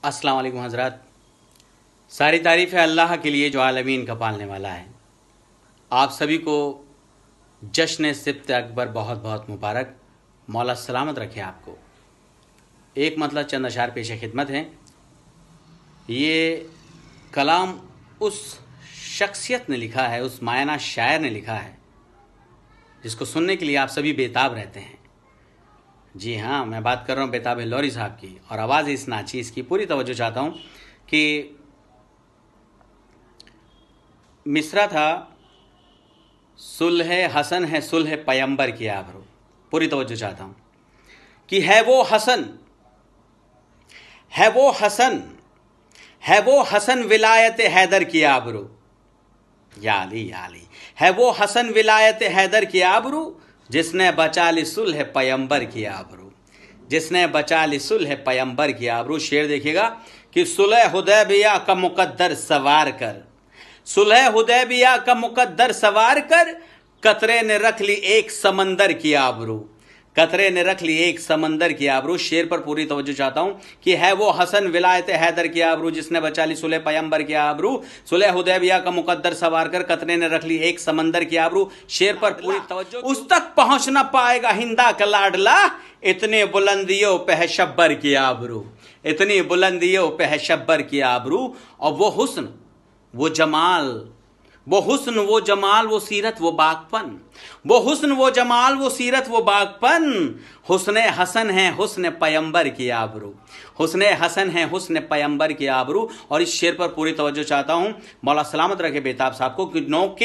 अस्सलाम वालेकुम हज़रात। सारी तारीफ़ है अल्लाह के लिए जो आलमीन का पालने वाला है। आप सभी को जश्न सिब्त अकबर बहुत बहुत मुबारक। मौला सलामत रखे आपको। एक मतलब चंद अशार पेश खिदमत हैं। ये कलाम उस शख्सियत ने लिखा है, उस मायना शायर ने लिखा है जिसको सुनने के लिए आप सभी बेताब रहते हैं। जी हाँ, मैं बात कर रहा हूँ बेताब लौरी साहब की। और आवाज़ इस नाचीज़ की पूरी तवज्जो चाहता हूँ कि मिसरा था, सुलह हसन है सुलह पैगंबर की आबरू। पूरी तवज्जो चाहता हूँ कि है वो हसन, है वो हसन, है वो हसन विलायत हैदर की आबरू। या अली या अली, है वो हसन विलायत हैदर की आबरू जिसने बचा ली सुलह पैगंबर की आबरू, जिसने बचा ली सुलह पैगंबर की आबरू। शेर देखिएगा कि सुलह हुदैबिया का मुकद्दर सवार कर, सुलह हुदैबिया का मुकद्दर सवार कर, कतरे ने रख ली एक समंदर की आबरू, कतरे ने रख ली एक समंदर की आबरू। शेर पर पूरी तवज्जो चाहता हूं कि है वो हसन विलायत हैदर की आबरू जिसने बचा ली सुलह पैगंबर की आबरू, सुलह हुदैबिया का मुकद्दर सवार कर, कतरे ने रख ली एक समंदर की आबरू। शेर पर पूरी तवज्जो। उस तक पहुंच ना पाएगा हिंदा का लाडला, इतने बुलंदियों पे है शब्बर की आबरू, इतनी बुलंदियों पे है शब्बर की आबरू। और वो हुस्न, वो जमाल, वो हुस्न, वो जमाल, वो सीरत, वो बागपन, वो हुस्न, वो जमाल, वो सीरत, वो बागपन, हुस्ने हसन है हुस्न पैगंबर की आबरू, हुस्ने हसन है हुस्न पैगंबर की आबरू। और इस शेर पर पूरी तवज्जो चाहता हूं। मौला सलामत रखे बेताब साहब को कि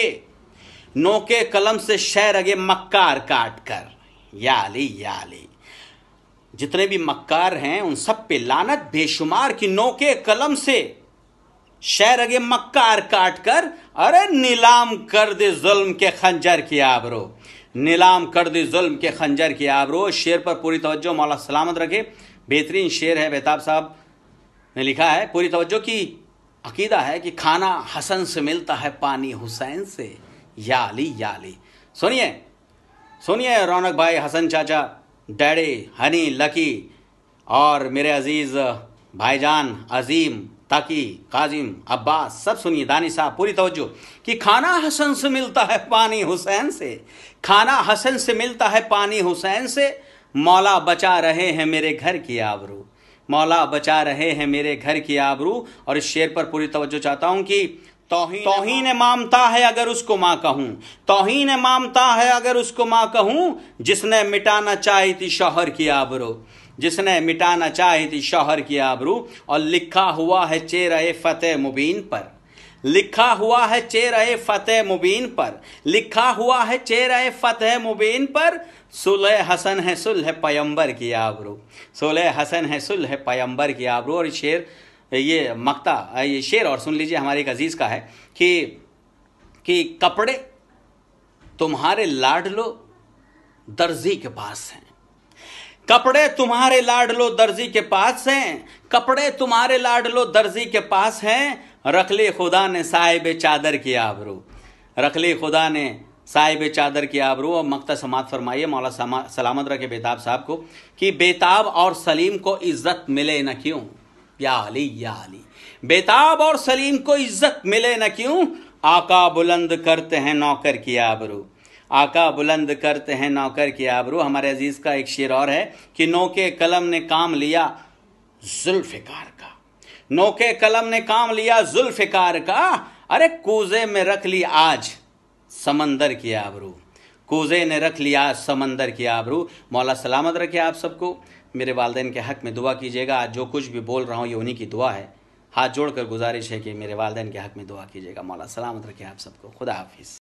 नोके कलम से शहर अगे मक्कार काट कर, या अली या अली, जितने भी मक्कार हैं उन सब पे लानत बेशुमार की नोके कलम से शहर अगे मक्कार काट कर, अरे नीलाम कर दे जुल्म के खंजर की आबरू, नीलाम कर दे जुल्म के खंजर की आबरू। शेर पर पूरी तवज्जो, मौला सलामत रखे। बेहतरीन शेर है, बेताब साहब ने लिखा है। पूरी तवज्जो की अकीदा है कि खाना हसन से मिलता है पानी हुसैन से, या अली या अली। सुनिए सुनिए रौनक भाई, हसन चाचा, डैडी, हनी, लकी और मेरे अजीज भाईजान अजीम, ताकि, काजिम, अब्बास, सब सुनिए। दानी साहब पूरी तवज्जो कि खाना हसन से मिलता है पानी हुसैन से, खाना हसन से मिलता है पानी हुसैन से, मौला बचा रहे हैं मेरे घर की आबरू, मौला बचा रहे हैं मेरे घर की आबरू। और इस शेर पर पूरी तवज्जो चाहता हूं कि तौहीन मामता है अगर उसको माँ कहूं, तौहीन मामता है अगर उसको माँ कहूं, जिसने मिटाना चाही थी शौहर की आबरू, जिसने मिटाना चाही थी शौहर की आबरू। और लिखा हुआ है चेहरे फतेह मुबीन पर, लिखा हुआ है चेहरे फतेह मुबीन पर, लिखा हुआ है चेहरे फतेह मुबीन पर, सुलह हसन है सुलह पैगंबर की आबरू, सुलह हसन है सुलह पैगंबर की आबरू। और शेर, ये मक्ता, ये शेर और सुन लीजिए हमारे एक अजीज का है कि कपड़े तुम्हारे लाडलो दर्जी के पास हैं, कपड़े तुम्हारे लाडलो दर्जी के पास हैं, कपड़े तुम्हारे लाडलो दर्जी के पास हैं, रख ले खुदा ने साहिब चादर की आबरू, रख ले खुदा ने साहिब चादर की आबरू। और मक्ता समात फरमाइए, मौला सलामत रखे बेताब साहब को कि बेताब और सलीम को इज्जत मिले न क्यों, या अली या अली, बेताब और सलीम को इज्जत मिले न क्यों, आका बुलंद करते हैं नौकर की आबरू, आका बुलंद करते हैं नौकर की आबरू। हमारे अजीज का एक शेर और है कि नोके कलम ने काम लिया जुल्फिकार का, नोके कलम ने काम लिया जुल्फिकार का, अरे कूजे में रख ली आज समंदर की आबरू, कूजे ने रख लिया समंदर की आबरू। मौला सलामत रखे आप सबको। मेरे वालिदैन के हक में दुआ कीजिएगा। आज जो कुछ भी बोल रहा हूँ ये उन्हीं की दुआ है। हाथ जोड़कर गुजारिश है कि मेरे वालिदैन के हक में दुआ कीजिएगा। मौला सलामत रखे आप सबको। खुदा हाफिज़।